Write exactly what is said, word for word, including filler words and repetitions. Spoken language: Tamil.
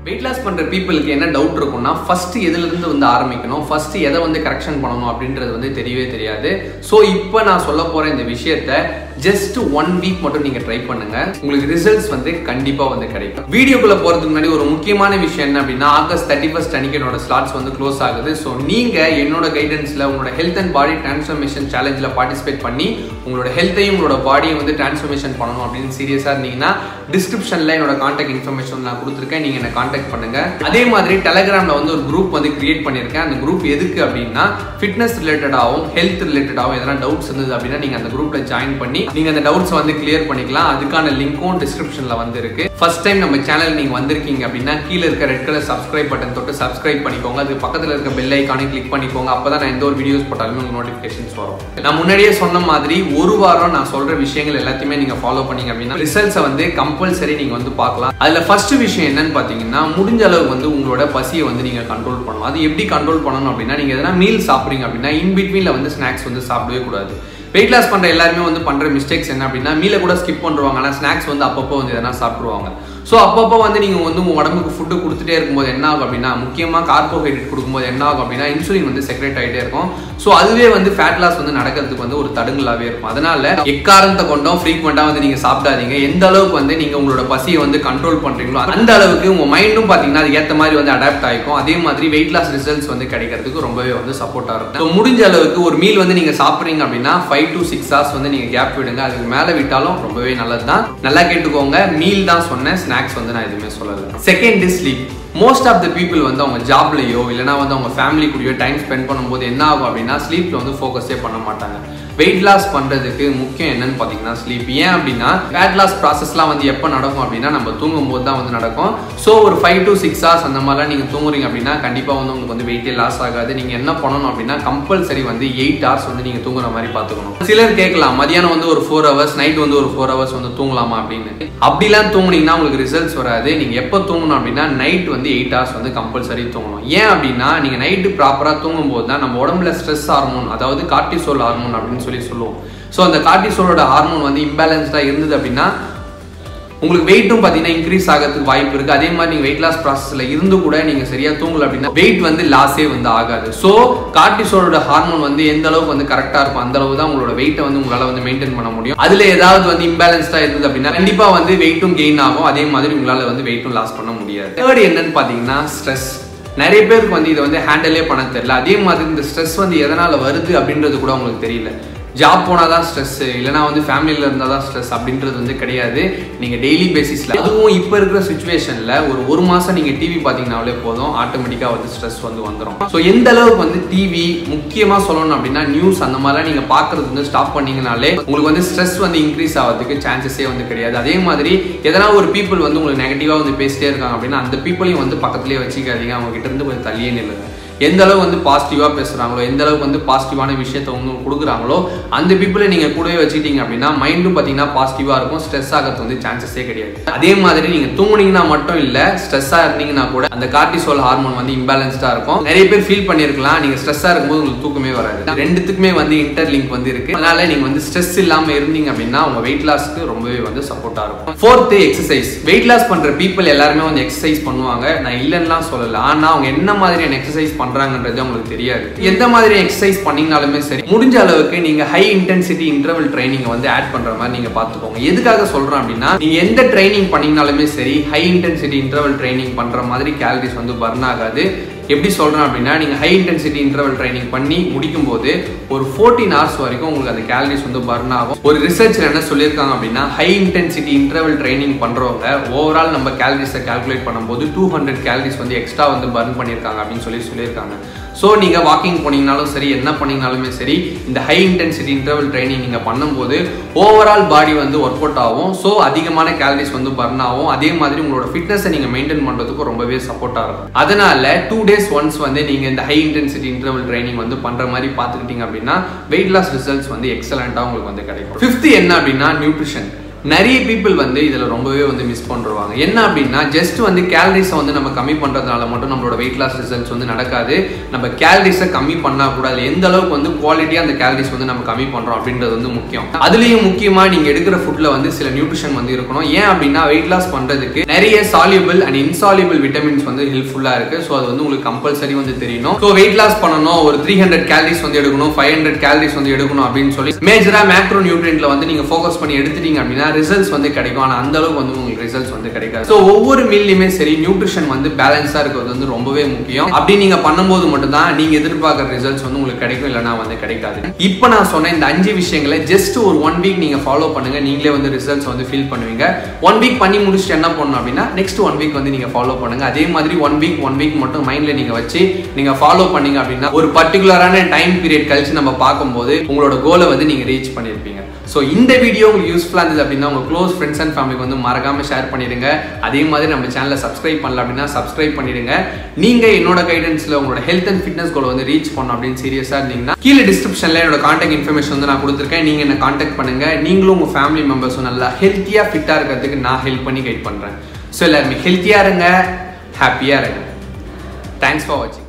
weight loss பண்ற பீப்பிளுக்கு என்ன டவுட் இருக்கும்னா ஃபர்ஸ்ட் எதில இருந்து வந்து ஆரம்பிக்கணும், ஃபர்ஸ்ட் எதை வந்து கரெக்ஷன் பண்ணணும் அப்படின்றது வந்து தெரியவே தெரியாது. சோ இப்போ நான் சொல்ல போற இந்த விஷயத்தை ஜஸ்ட் ஒன் வீக் மட்டும் நீங்க ட்ரை பண்ணுங்க, உங்களுக்கு ரிசல்ட்ஸ் வந்து கண்டிப்பா வந்து கிடைக்கும். வீடியோக்குள்ள போறதுக்கு முன்னாடி ஒரு முக்கியமான விஷயம் என்ன அப்படின்னா, ஆகஸ்ட் தேர்ட்டி ஃபர்ஸ்ட் அன்னைக்கு என்னோட ஸ்லாட்ஸ் வந்து க்ளோஸ் ஆகுது. ஸோ நீங்க என்னோட கைடன்ஸ்ல உங்களோட ஹெல்த் அண்ட் பாடி டிரான்ஸ்ஃபர்மேஷன் சேலஞ்சில் பார்ட்டிசிபேட் பண்ணி உங்களோட ஹெல்த்தையும் உங்களோட பாடியை வந்து டிரான்ஸ்ஃபர்மேஷன் பண்ணணும் அப்படின்னு சீரியஸா இருந்தீங்கன்னா டிஸ்கிரிப்ஷன்ல என்னோட கான்டாக்ட் இன்ஃபர்மேஷன் நான் கொடுத்துருக்கேன், நீங்க என்ன கான்டாக்ட் பண்ணுங்க. அதே மாதிரி டெலிகிராம்ல வந்து ஒரு குரூப் வந்து கிரியேட் பண்ணிருக்கேன். அந்த குரூப் எதுக்கு அப்படின்னா ஃபிட்னஸ் ரிலேட்டடாகவும் ஹெல்த் ரிலேட்டடாகவும் எதனா டவுட்ஸ் இருந்தது அப்படின்னா நீங்க அந்த குரூப்ல ஜாயின் பண்ணி நீங்க அந்த டவுட்ஸ் வந்து கிளியர் பண்ணிக்கலாம். அதுக்கான லிங்க்கும் டிஸ்கிரிப்ஷன்ல வந்து இருக்கு. ஃபர்ஸ்ட் டைம் நம்ம சேனல் நீங்க வந்திருக்கீங்க அப்படின்னா கீழே இருக்க ரெட் கலர் சப்ஸ்கிரைப் பட்டன் தொட்டு சப்ஸ்கிரைப் பண்ணிக்கோங்க. அதுக்கு பக்கத்துல இருக்க பெல் ஐகானை கிளிக் பண்ணிக்கோங்க. அப்பதான் நான் எந்த ஒரு வீடியோஸ் போட்டாலுமே உங்களுக்கு நோட்டிபிகேஷன்ஸ் வரும். நான் முன்னாடியே சொன்ன மாதிரி ஒரு வாரம் நான் சொல்ற விஷயங்கள் எல்லாத்தையுமே நீங்க ஃபாலோ பண்ணீங்க அப்படின்னா ரிசல்ட்ஸை வந்து கம்பல்சரி நீங்க வந்து பார்க்கலாம். அதுல ஃபர்ஸ்ட் விஷயம் என்னன்னு பாத்தீங்கன்னா, முடிஞ்ச அளவுக்கு வந்து உங்களோட பசியை வந்து நீங்க கண்ட்ரோல் பண்ணணும். அது எப்படி கண்ட்ரோல் பண்ணணும் அப்படின்னா, நீங்க எதனா மீல் சாப்பிடுறீங்க அப்படின்னா இன் பிட்வீன்ல வந்து ஸ்நாக்ஸ் வந்து சாப்பிடவே கூடாது. வெயிட் லாஸ் பண்ற எல்லாருமே வந்து பண்ற மிஸ்டேக்ஸ் என்ன அப்படின்னா, மீலை கூட ஸ்கிப் பண்ணுவாங்க, ஆனால் ஸ்நாக்ஸ் வந்து அப்பப்போ வந்து எதனா சாப்பிடுவாங்க. ஸோ அப்பப்போ வந்து நீங்கள் வந்து உங்கள் உடம்புக்கு ஃபுட்டு கொடுத்துட்டே இருக்கும்போது என்ன ஆகும் அப்படின்னா, முக்கியமாக கார்போஹைட்ரேட் கொடுக்கும்போது என்ன ஆகும் அப்படின்னா இன்சுலின் வந்து செக்ரேட் ஆகிட்டே இருக்கும். ஸோ அதுவே வந்து ஃபேட் லாஸ் வந்து நடக்கிறதுக்கு வந்து ஒரு தடுங்கலாகவே இருக்கும். அதனால எக்காரணத்தை கொண்டும் ஃப்ரீக்வெண்ட்டாக வந்து நீங்கள் சாப்பிடாதீங்க. எந்த அளவுக்கு வந்து நீங்கள் உங்களோட பசியை வந்து கண்ட்ரோல் பண்ணுறீங்களோ அந்த அளவுக்கு உங்கள் மைண்டும் பார்த்தீங்கன்னா அது ஏற்ற மாதிரி வந்து அடாப்ட் ஆகிக்கும். அதே மாதிரி வெயிட் லாஸ் ரிசல்ட்ஸ் வந்து கிடைக்கிறதுக்கு ரொம்பவே வந்து சப்போர்ட்டாக இருக்கும். ஸோ முடிஞ்ச அளவுக்கு ஒரு மீல் வந்து நீங்கள் சாப்பிட்றீங்க அப்படின்னா ஃபைவ் டு சிக்ஸ் ஹவர்ஸ் வந்து நீங்கள் கேப் விடுங்க. அதுக்கு மேலே விட்டாலும் ரொம்பவே நல்லது தான். நல்லா கேட்டுக்கோங்க, மீல் தான் சொன்னேன், ஸ்நாக்ஸ் வந்து நான் எதுவுமே சொல்லல. Second is sleep. Most of the people வந்து அவங்க ஜாப்லையோ இல்லைனா வந்து அவங்க ஃபேமிலி கூடயோ டைம் ஸ்பெண்ட் பண்ணும்போது என்ன ஆகும் அப்படின்னா ஸ்லீப்ல வந்து ஃபோக்கஸே பண்ண மாட்டாங்க. வெயிட் லாஸ் பண்றதுக்கு முக்கியம் என்னன்னு பார்த்தீங்கன்னா ஸ்லீப். ஏன் அப்படின்னா ஃபேட் லாஸ் ப்ராசஸ்லாம் வந்து எப்போ நடக்கும் அப்படின்னா நம்ம தூங்கும் போது தான் வந்து நடக்கும். ஸோ ஒரு ஃபைவ் டு சிக்ஸ் ஹவர்ஸ் அந்த மாதிரிலாம் நீங்கள் தூங்குறீங்க அப்படின்னா கண்டிப்பாக வந்து உங்களுக்கு வந்து வெயிட்டே லாஸ் ஆகாது. நீங்கள் என்ன பண்ணணும் அப்படின்னா கம்பல்சரி வந்து எயிட் ஹவர்ஸ் வந்து நீங்கள் தூங்குற மாதிரி பார்த்துக்கணும். சிலர் கேட்கலாம், மதியானம் வந்து ஒரு ஃபோர் ஹவர்ஸ் நைட் வந்து ஒரு ஃபோர் ஹவர்ஸ் வந்து தூங்கலாமா அப்படின்னு. அப்படிலாம் தூங்குனீங்கன்னா உங்களுக்கு ரிசல்ட்ஸ் வராது. நீங்கள் எப்போ தூங்கணும் அப்படின்னா நைட் வந்து எயிட் ஹவர்ஸ் வந்து கம்பல்சரி தூங்கணும். ஏன் அப்படின்னா நீங்கள் நைட்டு ப்ராப்பராக தூங்கும் போது தான் நம்ம உடம்புல ஸ்ட்ரெஸ் ஹார்மோன், அதாவது கார்டிசோல் ஹார்மோன் அப்படின்னு சொல்லி சொல்லுவோம். ஸோ அந்த கார்டிசோலோட ஹார்மோன் வந்து இம்பேலன்ஸ்டாக இருந்தது அப்படின்னா உங்களுக்கு வெயிட்டும் பார்த்தீங்கன்னா இன்க்ரீஸ் ஆகிறதுக்கு வாய்ப்பு இருக்குது. அதே மாதிரி நீங்கள் வெயிட் லாஸ் ப்ராசஸில் இருந்து கூட நீங்கள் சரியாக தூங்கல அப்படின்னா வெயிட் வந்து லாஸே வந்து ஆகாது. ஸோ கார்டிசோலோட ஹார்மோன் வந்து எந்த அளவுக்கு வந்து கரெக்டாக இருக்கும் அந்த அளவு தான் உங்களோட வெயிட்டை வந்து உங்களால் வந்து மெயின்டைன் பண்ண முடியும். அதில் ஏதாவது வந்து இம்பேலன்ஸ்டாக இருந்தது அப்படின்னா கண்டிப்பாக வந்து வெயிட்டும் கெயின் ஆகும். அதே மாதிரி உங்களால் வந்து வெயிட்டும் லாஸ் பண்ண முடியாது. தேர்ட் என்னன்னு பார்த்தீங்கன்னா ஸ்ட்ரெஸ். நிறைய பேருக்கு வந்து இதை வந்து ஹேண்டிலே பண்ண தெரியல. அதே மாதிரி இந்த ஸ்ட்ரெஸ் வந்து எதனால் வருது அப்படின்றது கூட உங்களுக்கு தெரியல. ஜாப் போனால் தான் ஸ்ட்ரெஸ், இல்லைனா வந்து ஃபேமிலியில் இருந்தால் தான் ஸ்ட்ரெஸ் அப்படின்றது வந்து கிடையாது. நீங்கள் டெய்லி பேசிஸில், அதுவும் இப்போ இருக்கிற சுச்சுவேஷனில் ஒரு ஒரு மாதம் நீங்கள் டிவி பார்த்தீங்கன்னாலே போதும், ஆட்டோமேட்டிக்காக வந்து ஸ்ட்ரெஸ் வந்து வந்துடும். ஸோ எந்த அளவுக்கு வந்து டிவி முக்கியமாக சொல்லணும் அப்படின்னா நியூஸ் அந்த மாதிரிலாம் நீங்கள் பார்க்குறது வந்து ஸ்டாப் பண்ணிங்கனாலே உங்களுக்கு வந்து ஸ்ட்ரெஸ் வந்து இன்க்ரீஸ் ஆகிறதுக்கு சான்சஸே வந்து கிடையாது. அதே மாதிரி எதனா ஒரு பீப்புள் வந்து உங்களுக்கு நெகட்டிவாக வந்து பேசிட்டே இருக்காங்க அப்படின்னா அந்த பீப்புளையும் வந்து பக்கத்துலேயே வச்சுக்காதீங்க, அவங்க கிட்ட இருந்து கொஞ்சம் தள்ளியே நில்லுங்க. எந்த அளவு வந்து பாசிட்டிவாக பேசுகிறாங்களோ, எந்த அளவுக்கு வந்து பாசிட்டிவான விஷயத்தை வந்து கொடுக்குறாங்களோ அந்த பீப்புளை நீங்கள் கூடவே வச்சுக்கிட்டீங்க அப்படின்னா மைண்டும் பார்த்தீங்கன்னா பாசிட்டிவாக இருக்கும், ஸ்ட்ரெஸ் ஆகிறது வந்து சான்சஸே கிடையாது. அதே மாதிரி நீங்கள் தூங்குனீங்கன்னா மட்டும் இல்லை, ஸ்ட்ரெஸ்ஸாக இருந்தீங்கன்னா கூட அந்த கார்டிசோல் ஹார்மோன் வந்து இம்பேலன்ஸ்டாக இருக்கும். நிறைய பேர் ஃபீல் பண்ணியிருக்கலாம், நீங்கள் ஸ்ட்ரெஸ்ஸாக இருக்கும்போது உங்களுக்கு தூக்கமே வராது. ரெண்டுத்துக்குமே வந்து இன்டர்லிங்க் வந்து இருக்கு. அதனால நீங்கள் வந்து ஸ்ட்ரெஸ் இல்லாமல் இருந்தீங்க அப்படின்னா உங்கள் வெயிட் லாஸ்க்கு ரொம்பவே வந்து சப்போர்ட்டாக இருக்கும். Fourth exercise. வெயிட் லாஸ் பண்ணுற பீப்புள் எல்லாருமே வந்து எக்ஸசைஸ் பண்ணுவாங்க, நான் இல்லைன்னுலாம் சொல்லலை. ஆனால் அவங்க என்ன மாதிரியான எக்ஸசைஸ் பண்றாங்கன்றது உங்களுக்கு தெரியாது. எந்த மாதிரி எக்ஸசைஸ் பண்ணீங்கனாலுமே சரி, முடிஞ்ச அளவுக்கு நீங்க ஹை இன்டென்சிட்டி இன்டர்வல் ட்ரைனிங் வந்து ஆட் பண்ற மாதிரி நீங்க பாத்துக்கோங்க. எதுக்காக சொல்றேன் அப்படின்னா, நீங்க எந்த ட்ரைனிங் பண்ணீங்கனாலுமே சரி ஹை இன்டென்சிட்டி இன்டர்வல் ட்ரைனிங் பண்ற மாதிரி கேலரிஸ் வந்து பர்ன் ஆகாது. எப்படி சொல்றேன் அப்படின்னா, நீங்க ஹை இன்டென்சிட்டி இன்டர்வல் ட்ரைனிங் பண்ணி முடிக்கும் போது ஒரு ஃபோர்டீன் ஹவர்ஸ் வரைக்கும் உங்களுக்கு அந்த கேலரிஸ் வந்து பர்ன் ஆகும். ஒரு ரிசர்ச்ல என்ன சொல்லியிருக்காங்க அப்படின்னா, ஹை இன்டென்சிட்டி இன்டர்வல் ட்ரைனிங் பண்றவங்க ஓவரால் நம்ம கேலரிஸை கால்குலேட் பண்ணும்போது டூ ஹண்ட்ரட் கேலரிஸ் வந்து எக்ஸ்ட்ரா வந்து பர்ன் பண்ணியிருக்காங்க அப்படின்னு சொல்லி சொல்லியிருக்காங்க. ஸோ நீங்கள் வாக்கிங் போனீங்கனாலும் சரி, என்ன பண்ணிங்கனாலுமே சரி, இந்த ஹை இன்டென்சிட்டி இன்டர்வல் ட்ரைனிங் நீங்கள் பண்ணும்போது ஓவரால் பாடி வந்து ஒர்க் அவுட் ஆகும். ஸோ அதிகமான கேலரிஸ் வந்து பர்ன் ஆகும். அதே மாதிரி உங்களோட ஃபிட்னஸை நீங்கள் மெயின்டைன் பண்ணுறதுக்கு ரொம்பவே சப்போர்ட்டாக இருக்கும். அதனால டூ டேஸ் ஒன்ஸ் வந்து நீங்கள் இந்த ஹை இன்டென்சிட்டி இன்டர்வல் ட்ரைனிங் வந்து பண்ணுற மாதிரி பார்த்துக்கிட்டீங்க அப்படின்னா வெயிட் லாஸ் ரிசல்ட்ஸ் வந்து எக்ஸலண்ட்டாக உங்களுக்கு வந்து கிடைக்கும். ஃபிஃப்த் என்ன அப்படின்னா நியூட்ரிஷன். நிறைய பீப்புள் வந்து இதில் ரொம்பவே வந்து மிஸ் பண்ணுவாங்க. என்ன அப்படின்னா ஜஸ்ட் வந்து கேலரிஸை வந்து நம்ம கம்மி பண்ணுறதுனால மட்டும் நம்மளோட வெயிட் லாஸ் ரிசல்ட்ஸ் வந்து நடக்காது. நம்ம கேலரிஸை கம்மி பண்ணால் கூட அது எந்த அளவுக்கு வந்து குவாலிட்டியாக அந்த கேலரிஸ் வந்து நம்ம கம்மி பண்ணுறோம் அப்படின்றது வந்து முக்கியம். அதுலேயும் முக்கியமாக நீங்கள் எடுக்கிற ஃபுட்டில் வந்து சில நியூட்ரிஷன் வந்து இருக்கணும். ஏன் அப்படின்னா வெயிட் லாஸ் பண்ணுறதுக்கு நிறைய சால்யூபிள் அண்ட் இன்சால்யூபிள் விட்டமின்ஸ் வந்து ஹெல்ப்ஃபுல்லாக இருக்குது. ஸோ அது வந்து உங்களுக்கு கம்பல்சரி வந்து தெரியணும். ஸோ வெயிட் லாஸ் பண்ணணும், ஒரு த்ரீ ஹண்ட்ரட் கேலரிஸ் வந்து எடுக்கணும், ஃபைவ் ஹண்ட்ரட் கேலரிஸ் வந்து எடுக்கணும் அப்படின்னு சொல்லி மேஜராக மேக்ரோ நியூட்ரியன்ட்ல வந்து நீங்கள் ஃபோக்கஸ் பண்ணி எடுத்துட்டீங்க அப்படின்னா ரிசல்ட்ஸ் வந்து கிடைக்கும். ஆனால் அந்த அளவுக்கு வந்து உங்களுக்கு ரிசல்ட்ஸ் வந்து கிடைக்காது. ஸோ ஒவ்வொரு மீல்லையுமே சரி நியூட்ரிஷன் வந்து பேலன்ஸாக இருக்கிறது வந்து ரொம்பவே முக்கியம். அப்படி நீங்க பண்ணும்போது மட்டும் தான் நீங்க எதிர்பார்க்குற ரிசல்ட்ஸ் வந்து உங்களுக்கு கிடைக்கும், இல்லைனா வந்து கிடைக்காது. இப்போ நான் சொன்ன இந்த அஞ்சு விஷயங்களை ஜஸ்ட் ஒரு ஒன் வீக் நீங்க ஃபாலோ பண்ணுங்க, நீங்களே வந்து ரிசல்ட்ஸ் வந்து ஃபீல் பண்ணுவீங்க. ஒன் வீக் பண்ணி முடிச்சுட்டு என்ன பண்ணணும் அப்படின்னா நெக்ஸ்ட் ஒன் வீக் வந்து நீங்க ஃபாலோ பண்ணுங்க. அதே மாதிரி ஒன் வீக் ஒன் வீக் மட்டும் மைண்ட்ல நீங்க வச்சு நீங்க ஃபாலோ பண்ணீங்க அப்படின்னா ஒரு பர்டிகுலரான டைம் பீரியட் கழிச்சு நம்ம பார்க்கும்போது உங்களோட கோலை வந்து நீங்க ரீச் பண்ணிருப்பீங்க. ஸோ இந்த வீடியோ உங்களுக்கு யூஸ்ஃபுல்லாக இருந்தது அப்படின்னா உங்கள் க்ளோஸ் ஃப்ரெண்ட்ஸ் அண்ட் ஃபேமிலிக்கு வந்து மறக்காம ஷேர் பண்ணிடுங்க. அதே மாதிரி நம்ம சேனலை சப்ஸ்கிரைப் பண்ணல அப்படின்னா சப்ஸ்கிரைப் பண்ணிடுங்க. நீங்க என்னோட கைடன்ஸ்ல உங்களோட ஹெல்த் அண்ட் ஃபிட்னஸ் கோல் வந்து ரீச் பண்ணணும் அப்படின்னு சீரியஸா இருந்தீங்கன்னா கீழே டிஸ்கிரிப்ஷன்ல என்னோட கான்டாக்ட் இன்ஃபர்மேஷன் வந்து நான் கொடுத்துருக்கேன். நீங்க என்ன கான்டாக்ட் பண்ணுங்க. நீங்களும் உங்க ஃபேமிலி மெம்பர்ஸும் நல்லா ஹெல்த்தியா ஃபிட்டா இருக்கிறதுக்கு நான் ஹெல்ப் பண்ணி கைட் பண்றேன். ஸோ எல்லாருமே ஹெல்த்தியா இருங்க, ஹாப்பியா இருங்க. தேங்க்ஸ் ஃபார் வாட்சிங்.